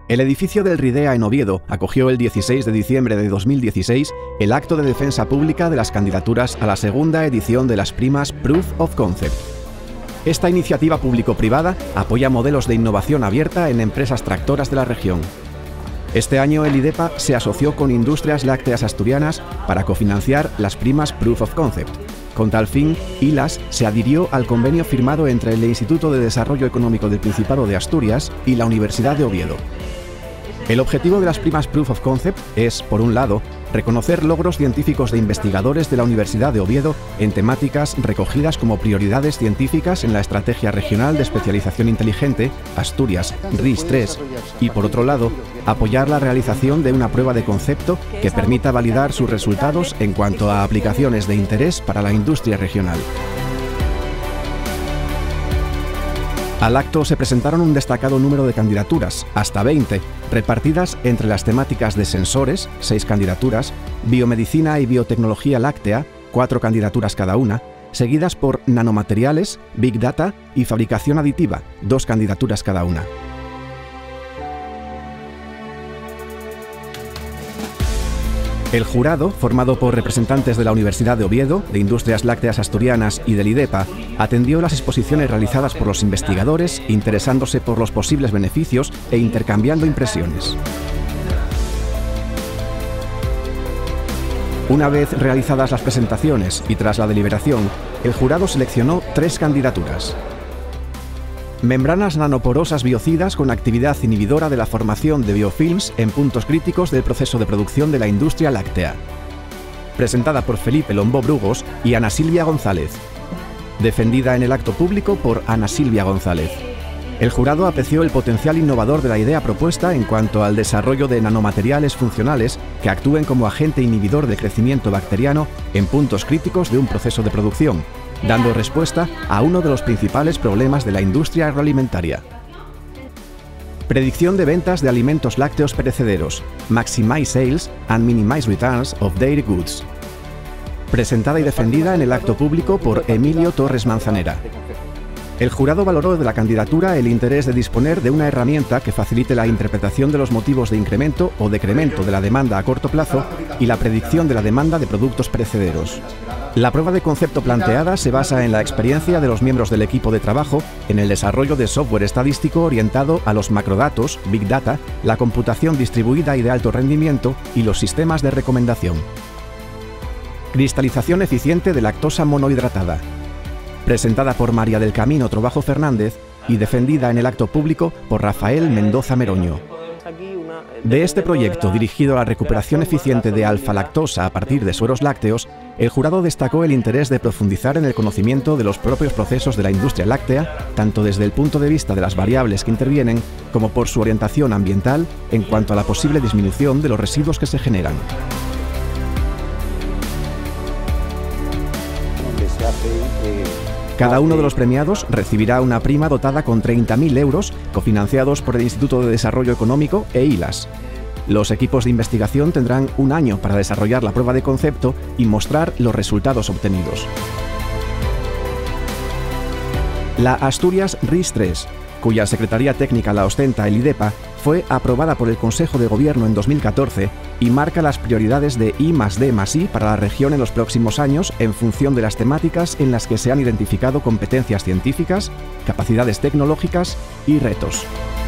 El edificio del RIDEA en Oviedo acogió el 16 de diciembre de 2016 el acto de defensa pública de las candidaturas a la segunda edición de las primas Proof of Concept. Esta iniciativa público-privada apoya modelos de innovación abierta en empresas tractoras de la región. Este año el IDEPA se asoció con Industrias Lácteas Asturianas para cofinanciar las primas Proof of Concept. Con tal fin, ILAS se adhirió al convenio firmado entre el Instituto de Desarrollo Económico del Principado de Asturias y la Universidad de Oviedo. El objetivo de las primas Proof of Concept es, por un lado, reconocer logros científicos de investigadores de la Universidad de Oviedo en temáticas recogidas como prioridades científicas en la Estrategia Regional de Especialización Inteligente Asturias RIS3 y, por otro lado, apoyar la realización de una prueba de concepto que permita validar sus resultados en cuanto a aplicaciones de interés para la industria regional. Al acto se presentaron un destacado número de candidaturas, hasta 20, repartidas entre las temáticas de sensores, 6 candidaturas, biomedicina y biotecnología láctea, 4 candidaturas cada una, seguidas por nanomateriales, Big Data y fabricación aditiva, 2 candidaturas cada una. El jurado, formado por representantes de la Universidad de Oviedo, de Industrias Lácteas Asturianas y del IDEPA, atendió las exposiciones realizadas por los investigadores, interesándose por los posibles beneficios e intercambiando impresiones. Una vez realizadas las presentaciones y tras la deliberación, el jurado seleccionó 3 candidaturas. Membranas nanoporosas biocidas con actividad inhibidora de la formación de biofilms en puntos críticos del proceso de producción de la industria láctea. Presentada por Felipe Lombó Brugos y Ana Silvia González. Defendida en el acto público por Ana Silvia González. El jurado apreció el potencial innovador de la idea propuesta en cuanto al desarrollo de nanomateriales funcionales que actúen como agente inhibidor de crecimiento bacteriano en puntos críticos de un proceso de producción, dando respuesta a uno de los principales problemas de la industria agroalimentaria. Predicción de ventas de alimentos lácteos perecederos, Maximize Sales and Minimize Returns of Dairy Goods. Presentada y defendida en el acto público por Emilio Torres Manzanera. El jurado valoró de la candidatura el interés de disponer de una herramienta que facilite la interpretación de los motivos de incremento o decremento de la demanda a corto plazo y la predicción de la demanda de productos perecederos. La prueba de concepto planteada se basa en la experiencia de los miembros del equipo de trabajo en el desarrollo de software estadístico orientado a los macrodatos, Big Data, la computación distribuida y de alto rendimiento y los sistemas de recomendación. Cristalización eficiente de lactosa monohidratada. Presentada por María del Camino Trobajo Fernández y defendida en el acto público por Rafael Mendoza Meroño. De este proyecto, dirigido a la recuperación eficiente de alfa-lactosa a partir de sueros lácteos, el jurado destacó el interés de profundizar en el conocimiento de los propios procesos de la industria láctea, tanto desde el punto de vista de las variables que intervienen, como por su orientación ambiental en cuanto a la posible disminución de los residuos que se generan. Cada uno de los premiados recibirá una prima dotada con 30.000 euros, cofinanciados por el Instituto de Desarrollo Económico e ILAS. Los equipos de investigación tendrán un año para desarrollar la prueba de concepto y mostrar los resultados obtenidos. La Asturias RIS3, cuya Secretaría Técnica la ostenta el IDEPA, fue aprobada por el Consejo de Gobierno en 2014 y marca las prioridades de I+D+I para la región en los próximos años en función de las temáticas en las que se han identificado competencias científicas, capacidades tecnológicas y retos.